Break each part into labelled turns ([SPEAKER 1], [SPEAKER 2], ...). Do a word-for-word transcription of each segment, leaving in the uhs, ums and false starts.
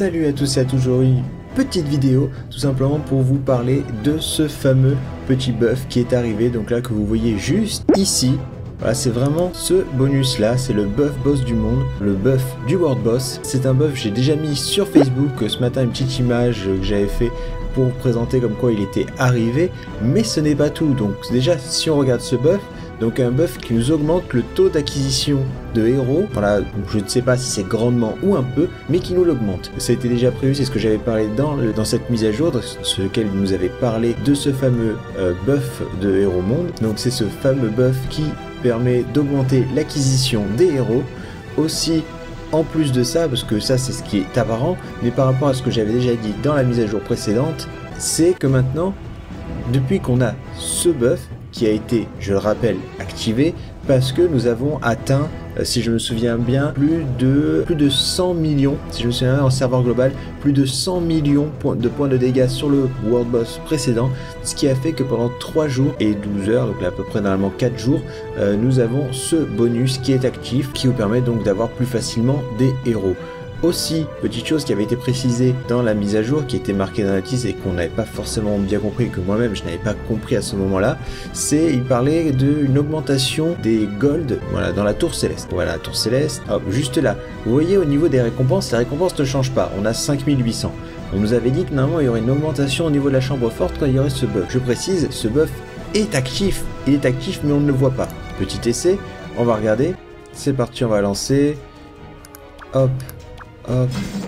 [SPEAKER 1] Salut à tous et à tous, aujourd'hui une petite vidéo tout simplement pour vous parler de ce fameux petit buff qui est arrivé, donc là que vous voyez juste ici. Voilà, c'est vraiment ce bonus là, c'est le buff boss du monde, le buff du world boss. C'est un buff que j'ai déjà mis sur Facebook ce matin, une petite image que j'avais fait pour vous présenter comme quoi il était arrivé, mais ce n'est pas tout. Donc déjà si on regarde ce buff, donc un buff qui nous augmente le taux d'acquisition de héros, voilà, donc je ne sais pas si c'est grandement ou un peu, mais qui nous l'augmente. Ça a été déjà prévu, c'est ce que j'avais parlé dans, le, dans cette mise à jour, dans ce lequel nous avait parlé de ce fameux euh, buff de héros monde. Donc c'est ce fameux buff qui permet d'augmenter l'acquisition des héros, aussi en plus de ça, parce que ça c'est ce qui est apparent, mais par rapport à ce que j'avais déjà dit dans la mise à jour précédente, c'est que maintenant, depuis qu'on a ce buff, qui a été, je le rappelle, activé, parce que nous avons atteint, euh, si je me souviens bien, plus de, plus de cent millions, si je me souviens bien, en serveur global, plus de cent millions de points de dégâts sur le World Boss précédent, ce qui a fait que pendant trois jours et douze heures, donc là, à peu près normalement quatre jours, euh, nous avons ce bonus qui est actif, qui vous permet donc d'avoir plus facilement des héros. Aussi, petite chose qui avait été précisée dans la mise à jour, qui était marquée dans la notice et qu'on n'avait pas forcément bien compris, que moi-même je n'avais pas compris à ce moment-là, c'est, il parlait d'une augmentation des gold, voilà, dans la tour céleste. Voilà, la tour céleste, hop, juste là. Vous voyez au niveau des récompenses, les récompenses ne changent pas, on a cinq mille huit cents. On nous avait dit que normalement il y aurait une augmentation au niveau de la chambre forte quand il y aurait ce buff. Je précise, ce buff est actif, il est actif mais on ne le voit pas. Petit essai, on va regarder, c'est parti, on va lancer, hop. Hop.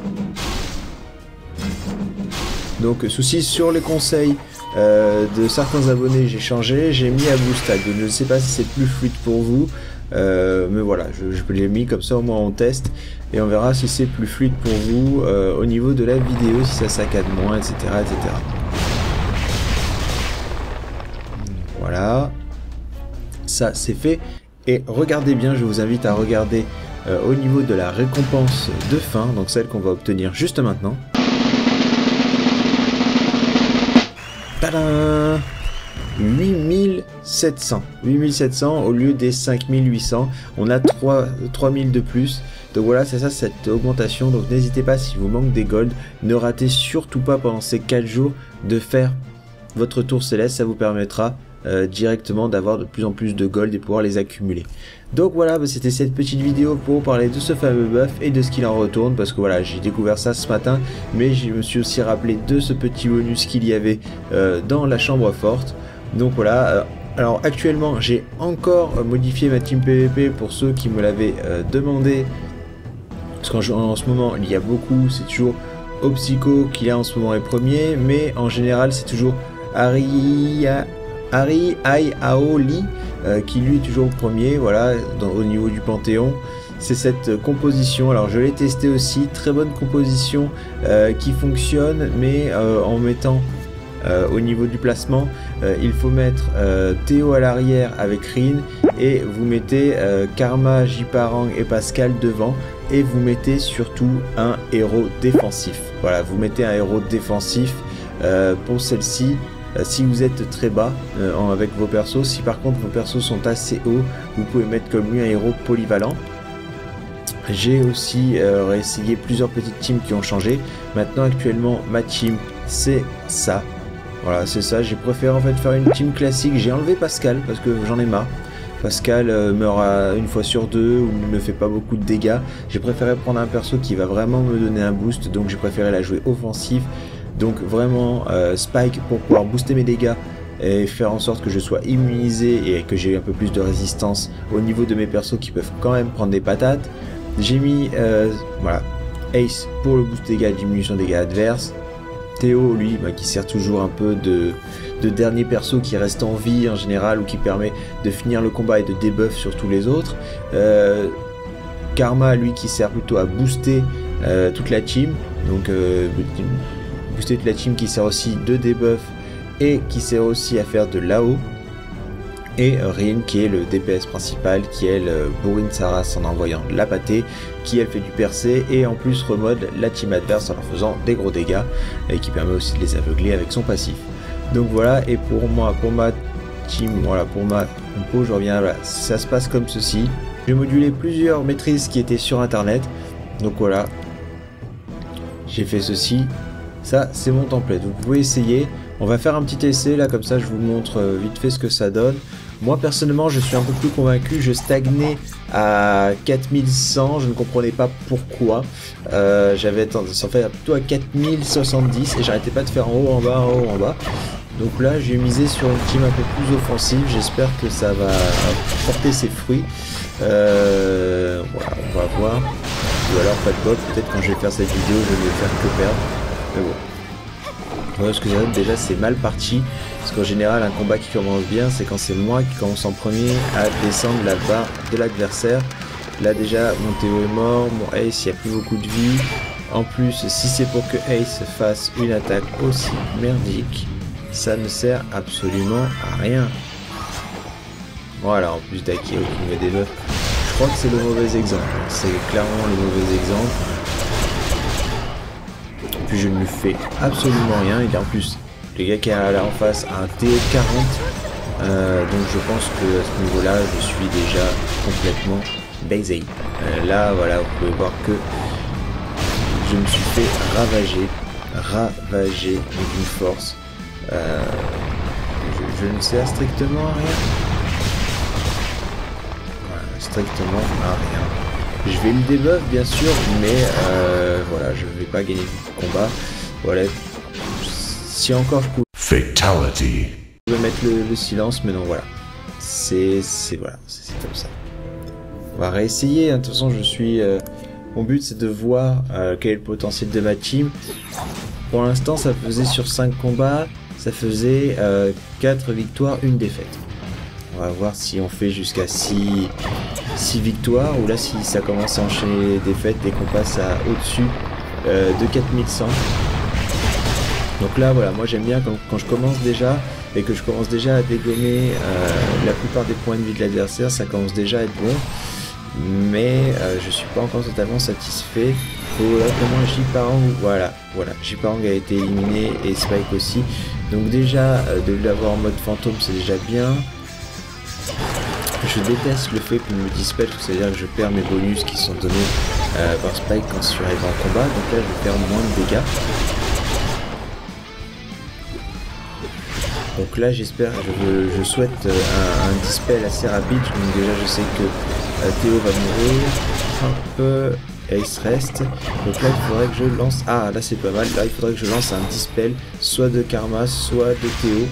[SPEAKER 1] Donc souci sur les conseils euh, de certains abonnés, j'ai changé, j'ai mis à boost tag. Je ne sais pas si c'est plus fluide pour vous, euh, mais voilà, je, je l'ai mis comme ça, au moins on teste et on verra si c'est plus fluide pour vous euh, au niveau de la vidéo, si ça saccade moins, et cetera, et cetera. Voilà, ça c'est fait. Et regardez bien, je vous invite à regarder Euh, au niveau de la récompense de fin, donc celle qu'on va obtenir juste maintenant. Tadam! huit mille sept cents. huit mille sept cents au lieu des cinq mille huit cents. On a trois mille de plus. Donc voilà, c'est ça cette augmentation. Donc n'hésitez pas, si vous manque des gold, ne ratez surtout pas pendant ces quatre jours de faire votre tour céleste. Ça vous permettra Euh, directement d'avoir de plus en plus de gold et pouvoir les accumuler. Donc voilà, bah, c'était cette petite vidéo pour parler de ce fameux buff et de ce qu'il en retourne, parce que voilà, j'ai découvert ça ce matin, mais je me suis aussi rappelé de ce petit bonus qu'il y avait euh, dans la chambre forte. Donc voilà, euh, alors actuellement j'ai encore modifié ma team P V P pour ceux qui me l'avaient euh, demandé, parce qu'en en ce moment il y a beaucoup, c'est toujours Obsico qui là en ce moment est premier, mais en général c'est toujours Aria Harry Ai Ao Lee euh, qui lui est toujours premier, voilà, dans, au niveau du Panthéon. C'est cette euh, composition, alors je l'ai testé aussi, très bonne composition euh, qui fonctionne, mais euh, en mettant euh, au niveau du placement, euh, il faut mettre euh, Théo à l'arrière avec Rin, et vous mettez euh, Karma, Jiparang et Pascal devant, et vous mettez surtout un héros défensif. Voilà, vous mettez un héros défensif euh, pour celle-ci. Si vous êtes très bas euh, avec vos persos, si par contre vos persos sont assez hauts, vous pouvez mettre comme lui un héros polyvalent. J'ai aussi euh, réessayé plusieurs petites teams qui ont changé. Maintenant actuellement ma team c'est ça. Voilà, c'est ça, j'ai préféré en fait faire une team classique. J'ai enlevé Pascal parce que j'en ai marre. Pascal euh, meurt à une fois sur deux ou ne fait pas beaucoup de dégâts. J'ai préféré prendre un perso qui va vraiment me donner un boost, donc j'ai préféré la jouer offensive. Donc vraiment euh, Spike pour pouvoir booster mes dégâts et faire en sorte que je sois immunisé et que j'ai un peu plus de résistance au niveau de mes persos qui peuvent quand même prendre des patates. J'ai mis euh, voilà, Ace pour le boost dégâts, diminution dégâts adverses. Théo lui bah, qui sert toujours un peu de, de dernier perso qui reste en vie en général, ou qui permet de finir le combat et de debuff sur tous les autres. euh, Karma lui qui sert plutôt à booster euh, toute la team, donc euh, booster toute la team, qui sert aussi de debuff et qui sert aussi à faire de l'A O. Et Rin qui est le D P S principal, qui elle bourrine sa race en envoyant la pâtée, qui elle fait du percé et en plus remode la team adverse en leur faisant des gros dégâts, et qui permet aussi de les aveugler avec son passif. Donc voilà, et pour moi, pour ma team, voilà, pour ma compo, je reviens là, ça se passe comme ceci. J'ai modulé plusieurs maîtrises qui étaient sur internet, donc voilà. j'ai fait ceci. Ça, c'est mon template. Vous pouvez essayer. On va faire un petit essai là, comme ça je vous montre vite fait ce que ça donne. Moi personnellement, je suis un peu plus convaincu. Je stagnais à quatre mille cent. Je ne comprenais pas pourquoi. Euh, J'avais tendance en fait plutôt à quatre mille soixante-dix et j'arrêtais pas de faire en haut, en bas, en haut, en bas. Donc là, j'ai misé sur une team un peu plus offensive. J'espère que ça va porter ses fruits. Euh, voilà, on va voir. Ou alors pas de bol. Peut-être quand je vais faire cette vidéo, je vais faire que perdre. Mais bon. Voilà ce que j'ai déjà, c'est mal parti. Parce qu'en général, un combat qui commence bien, c'est quand c'est moi qui commence en premier à descendre la barre de l'adversaire. Là déjà, mon Théo est mort, mon Ace, il n'y a plus beaucoup de vie. En plus, si c'est pour que Ace fasse une attaque aussi merdique, ça ne sert absolument à rien. Voilà, en plus d'Akio qui me débuff. Je crois que c'est le mauvais exemple. C'est clairement le mauvais exemple. Puis je ne lui fais absolument rien. Il est en plus, le gars qui est là en face a un T O quarante. Euh, donc je pense que à ce niveau-là, je suis déjà complètement baisé. Euh, là, voilà, vous pouvez voir que je me suis fait ravager. Ravager d'une force. Euh, je, je ne sers strictement à rien. Voilà, strictement à rien. Je vais le debuff bien sûr, mais euh, voilà, je ne vais pas gagner le combat. Voilà, si encore je pouvais. Fatality. Je vais mettre le, le silence, mais non, voilà. C'est voilà, c'est comme ça. On va réessayer. De toute façon, je suis. Euh, mon but, c'est de voir euh, quel est le potentiel de ma team. Pour l'instant, ça faisait sur cinq combats, ça faisait euh, quatre victoires, une défaite. On va voir si on fait jusqu'à six victoires, ou là si ça commence à enchaîner les défaites et qu'on passe à au-dessus euh, de quatre mille cent. Donc là voilà, moi j'aime bien quand, quand je commence déjà et que je commence déjà à dégommer euh, la plupart des points de vie de l'adversaire, ça commence déjà à être bon. Mais euh, je suis pas encore totalement satisfait. Faut là que moi J-Parang, voilà, voilà, J-Parang a été éliminé et Spike aussi. Donc déjà euh, de l'avoir en mode fantôme c'est déjà bien. Je déteste le fait qu'il me dispelle, c'est-à-dire que je perds mes bonus qui sont donnés euh, par Spike quand je suis arrivé en combat, donc là je perds moins de dégâts. Donc là j'espère, je, je souhaite euh, un, un dispel assez rapide, donc déjà je sais que euh, Théo va mourir, un peu, Ace reste, donc là il faudrait que je lance, ah là c'est pas mal, là il faudrait que je lance un dispel, soit de Karma, soit de Théo.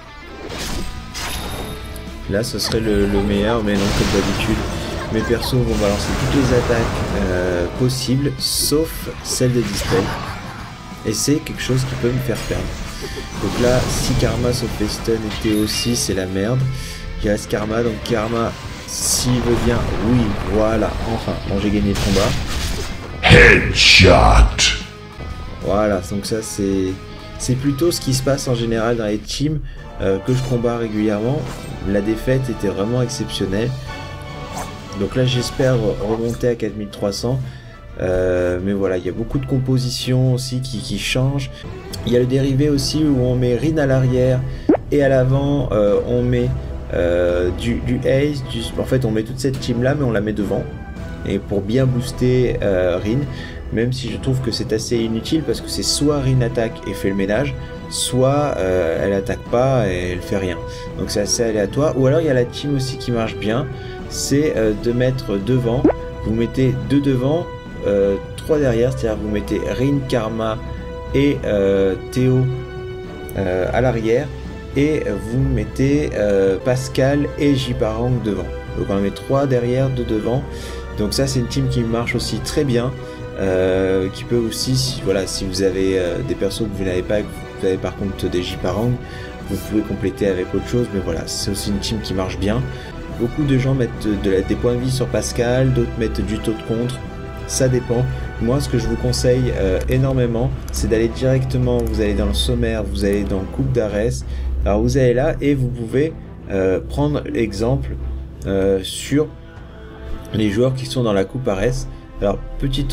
[SPEAKER 1] Là ce serait le, le meilleur, mais non, comme d'habitude mes persos vont balancer toutes les attaques euh, possibles sauf celle de dispel, et c'est quelque chose qui peut me faire perdre. Donc là si Karma se fait stun et Théo aussi, c'est la merde. Il reste Karma, donc Karma s'il veut bien, oui voilà, enfin bon, j'ai gagné le combat. Headshot. Voilà, donc ça c'est c'est plutôt ce qui se passe en général dans les teams euh, que je combats régulièrement. La défaite était vraiment exceptionnelle. Donc là j'espère remonter à quatre mille trois cents. Euh, mais voilà, il y a beaucoup de compositions aussi qui, qui changent. Il y a le dérivé aussi où on met Rin à l'arrière et à l'avant euh, on met euh, du, du Ace. Du... En fait on met toute cette team là mais on la met devant. Et pour bien booster euh, Rin. Même si je trouve que c'est assez inutile parce que c'est soit Rin attaque et fait le ménage, soit euh, elle attaque pas et elle fait rien. Donc c'est assez aléatoire. Ou alors il y a la team aussi qui marche bien, c'est euh, de mettre devant, vous mettez deux devant, euh, trois derrière, c'est-à-dire vous mettez Rin, Karma et euh, Théo euh, à l'arrière, et vous mettez euh, Pascal et J-Parang devant. Donc on en met trois derrière, deux devant. Donc ça c'est une team qui marche aussi très bien. Euh, qui peut aussi, si, voilà, si vous avez euh, des persos que vous n'avez pas, que vous avez par contre des J-Parang, vous pouvez compléter avec autre chose, mais voilà, c'est aussi une team qui marche bien. Beaucoup de gens mettent de, de, des points de vie sur Pascal, d'autres mettent du taux de contre, ça dépend. Moi ce que je vous conseille euh, énormément, c'est d'aller directement, vous allez dans le sommaire, vous allez dans Coupe d'Ares, alors vous allez là et vous pouvez euh, prendre l'exemple euh, sur les joueurs qui sont dans la Coupe Ares. Alors petit truc,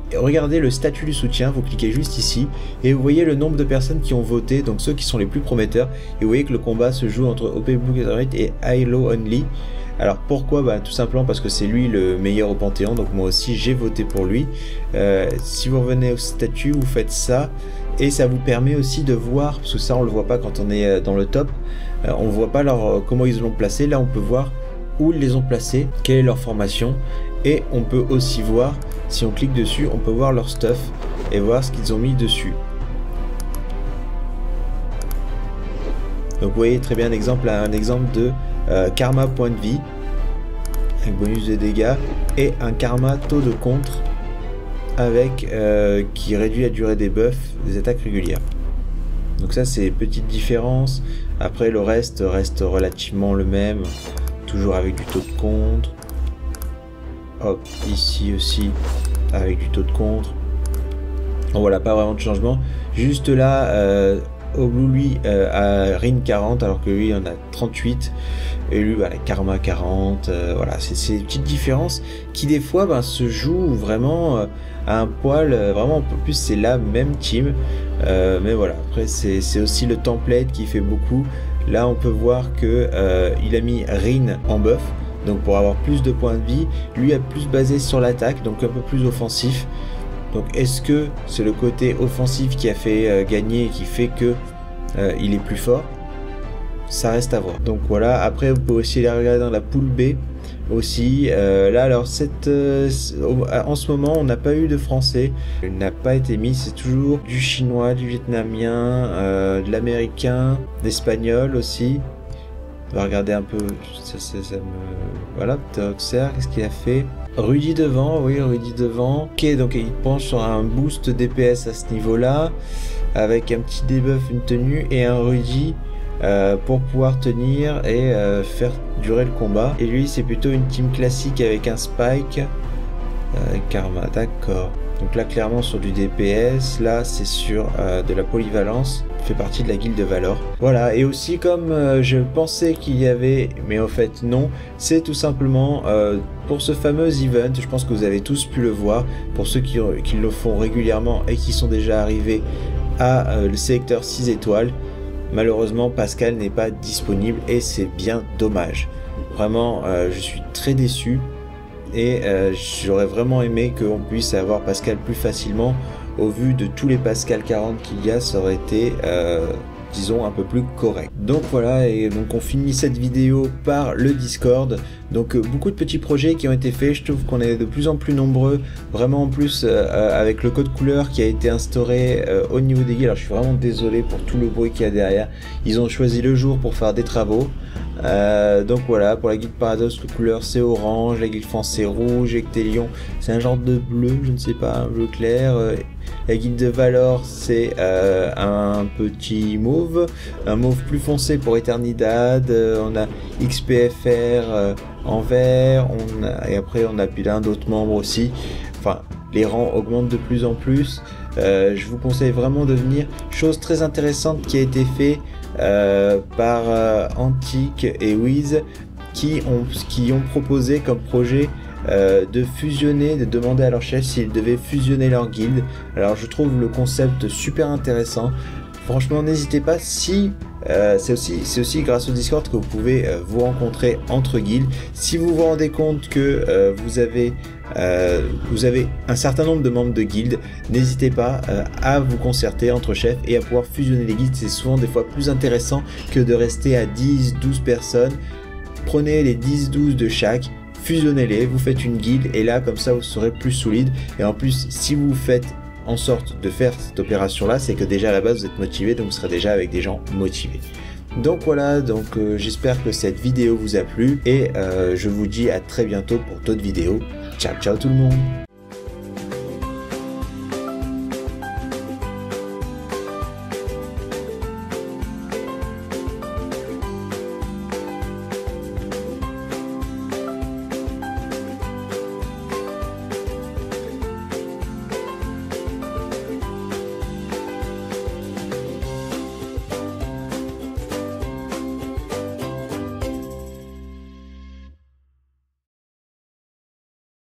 [SPEAKER 1] regardez le statut du soutien, vous cliquez juste ici et vous voyez le nombre de personnes qui ont voté, donc ceux qui sont les plus prometteurs, et vous voyez que le combat se joue entre O P Blue et Halo Only. Alors pourquoi? Bah, tout simplement parce que c'est lui le meilleur au Panthéon, donc moi aussi j'ai voté pour lui. Euh, si vous revenez au statut, vous faites ça, et ça vous permet aussi de voir, parce que ça on le voit pas quand on est dans le top, euh, on voit pas leur, comment ils l'ont placé. Là on peut voir où ils les ont placés, quelle est leur formation, et on peut aussi voir, si on clique dessus, on peut voir leur stuff et voir ce qu'ils ont mis dessus. Donc vous voyez très bien un exemple, un exemple de euh, karma point de vie, avec bonus de dégâts, et un karma taux de contre, avec euh, qui réduit la durée des buffs des attaques régulières. Donc ça c'est petite différence. Après le reste reste relativement le même, toujours avec du taux de contre. Hop, ici aussi avec du taux de contre. Bon, voilà, pas vraiment de changement. Juste là, euh, Oblu lui euh, a Rin quarante alors que lui en a trente-huit. Et lui, bah, Karma quarante. Euh, voilà, c'est ces petites différences qui des fois bah, se jouent vraiment euh, à un poil. Euh, vraiment un peu plus, c'est la même team. Euh, mais voilà, après c'est aussi le template qui fait beaucoup. Là, on peut voir que euh, il a mis Rin en buff. Donc pour avoir plus de points de vie, lui a plus basé sur l'attaque, donc un peu plus offensif. Donc est-ce que c'est le côté offensif qui a fait euh, gagner et qui fait que euh, il est plus fort? Ça reste à voir. Donc voilà, après vous pouvez aussi les regarder dans la poule B aussi. Euh, là alors cette, euh, en ce moment on n'a pas eu de français, il n'a pas été mis, c'est toujours du chinois, du vietnamien, euh, de l'américain, d'espagnol aussi. On va regarder un peu, ça, ça, ça me... Voilà, Toxer, qu'est-ce qu'il a fait? Rudy devant, oui, Rudy devant. Ok, donc il penche sur un boost D P S à ce niveau-là, avec un petit debuff, une tenue, et un Rudy euh, pour pouvoir tenir et euh, faire durer le combat. Et lui, c'est plutôt une team classique avec un Spike, euh, Karma, d'accord. Donc là, clairement sur du D P S, là c'est sur euh, de la polyvalence, fait partie de la guilde de Valor. Voilà, et aussi comme euh, je pensais qu'il y avait, mais en fait non, c'est tout simplement euh, pour ce fameux event, je pense que vous avez tous pu le voir, pour ceux qui, qui le font régulièrement et qui sont déjà arrivés à euh, le sélecteur six étoiles, malheureusement Pascal n'est pas disponible et c'est bien dommage. Vraiment, euh, je suis très déçu. Et euh, j'aurais vraiment aimé qu'on puisse avoir Pascal plus facilement. Au vu de tous les Pascal quarante qu'il y a, ça aurait été euh, disons un peu plus correct. Donc voilà, et donc on finit cette vidéo par le Discord. Donc euh, beaucoup de petits projets qui ont été faits, je trouve qu'on est de plus en plus nombreux, vraiment en plus euh, avec le code couleur qui a été instauré euh, au niveau des guildes. Alors je suis vraiment désolé pour tout le bruit qu'il y a derrière, ils ont choisi le jour pour faire des travaux. Euh, donc voilà, pour la guilde Paradoxe, le couleur c'est orange, la guilde France c'est rouge, Ectélion c'est un genre de bleu, je ne sais pas, un bleu clair. Euh, la guilde de Valor c'est euh, un petit mauve, un mauve plus foncé pour Eternidad. Euh, on a X P F R euh, en vert, on a, et après on a plein d'autres membres aussi. Enfin, les rangs augmentent de plus en plus. Euh, je vous conseille vraiment de venir. Chose très intéressante qui a été fait euh, par euh, Antique et Wiz qui ont, qui ont proposé comme projet euh, de fusionner, de demander à leur chef s'ils devaient fusionner leur guilde. Alors je trouve le concept super intéressant. Franchement, n'hésitez pas, si euh, c'est aussi, c'est aussi grâce au Discord que vous pouvez euh, vous rencontrer entre guildes. Si vous vous rendez compte que euh, vous avez euh, vous avez un certain nombre de membres de guildes, n'hésitez pas euh, à vous concerter entre chefs et à pouvoir fusionner les guildes. C'est souvent des fois plus intéressant que de rester à dix douze personnes. Prenez les dix douze de chaque, fusionnez-les, vous faites une guilde et là comme ça vous serez plus solide. Et en plus, si vous faites en sorte de faire cette opération là, c'est que déjà à la base vous êtes motivé, donc vous serez déjà avec des gens motivés. Donc voilà, donc euh, j'espère que cette vidéo vous a plu et euh, je vous dis à très bientôt pour d'autres vidéos. Ciao ciao tout le monde.